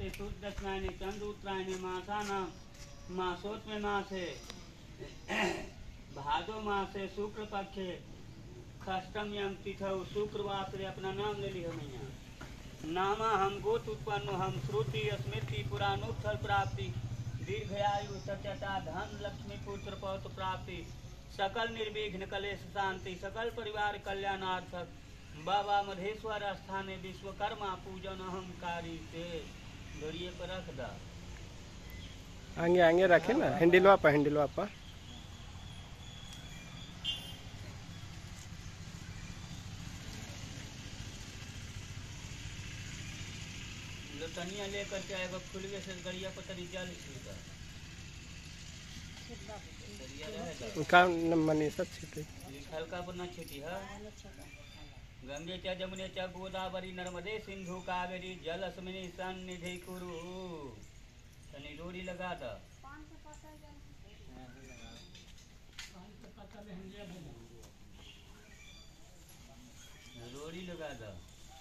शुक्लपक्षे शुद्धस्नाने चंद्रोत्तरायणे मासानां मासोत्तमे मासे भादो मासे शुक्ल पक्षे षष्ठम्यम तिथौ शुक्रवासरे अपना नाम ले लिया मैया नामा हम गोत उत्पन्न हम श्रुति स्मृति पुराणोत्थल प्राप्ति दीर्घायु सत्यता धन लक्ष्मी पुत्र पौत्र प्राप्ति सकल निर्विघ्न कलेश शांति सकल परिवार कल्याणार्थक बाबा मधेश्वर स्थाने विश्वकर्मा पूजन अहंकारी से डोरिए पर रख दा आगे आगे रखे ना हैंडलवा पर तनिया लेकर के आएगा खुलवे से गड़िया पर तरी जल का मनीषा छिटे हल्का पर न छिटी है गंगे च जमुने च गोदावरी नर्मदे सिंधु कावेरी जलस्मिनी सन्निधि कुरु तनी डोरी लगा दा डोरी लगा दा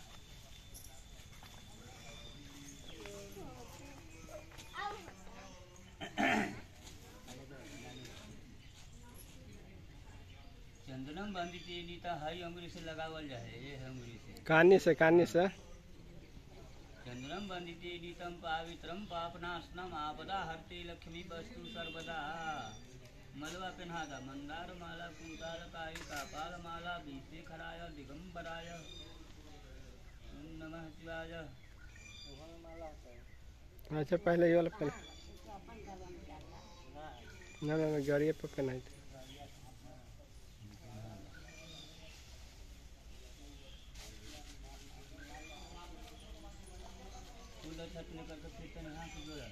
चंदनम बांधिते नीता हई अंगुरी से लगावल जाए ये अंगुरी से कानी से चंदनम बांधिते नीतम पावित्रम पापनाशनम आपदा हरते लक्ष्मी वस्तु सर्वदा मलवा पहनादा मंदार माला कुंतार काई कापाल माला बीसे खराय दिगंबराय नमः शिवाय। अच्छा पहले ये वाला पहन ना गाड़िया पर पहनाई थी छटने करके कीर्तन यहाँ से जोड़ा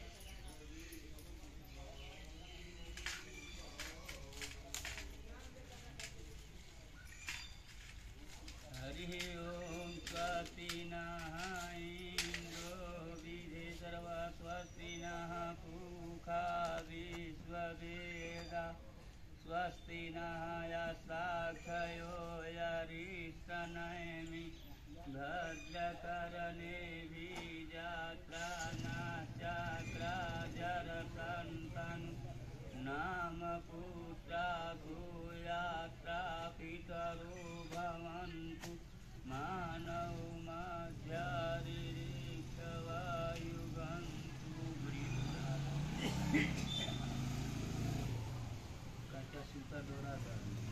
हरि ओम स्वस्ति नः इंद्रो विधे सर्वा स्वस्ति नः पूषा विश्ववेदा स्वस्ति नः यस्ताक्षयो यरिष्टनेमि भद्रकरणे नाम पुत्रा भूयात्रा पितरो भवन्तु मानव मध्यरिक्तवायुगन्तु कच्चा सूता डोरा